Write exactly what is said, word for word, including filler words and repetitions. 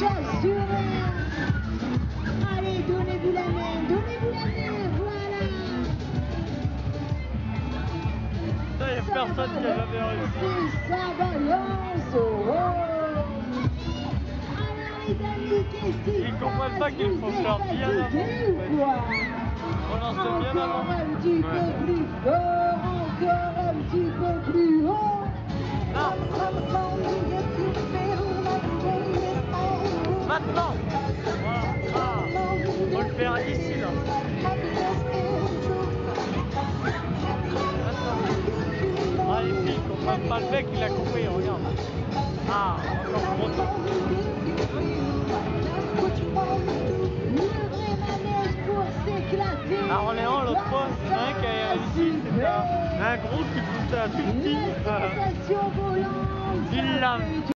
assuré. Allez, donnez-vous la main, donnez-vous la main, voilà. Ça, y a personne qui a jamais réussi. Ça balance, oh. Alors les amis, qu'est-ce qui se Ils comprennent pas qu'il faut faire bien avant. On en sait bien avant. Encore un petit peu plus fort, encore un petit peu plus haut. Non. Maintenant. Voilà. Ah. On va le faire ici là. Ah les filles, ils comprennent pas. Le mec il a compris, regarde. Ah, encore trop tôt. À Orléans, l'autre fois, il y en a un qui a réussi, c'était un, un gros qui poussait un tout petit. Euh, il l'a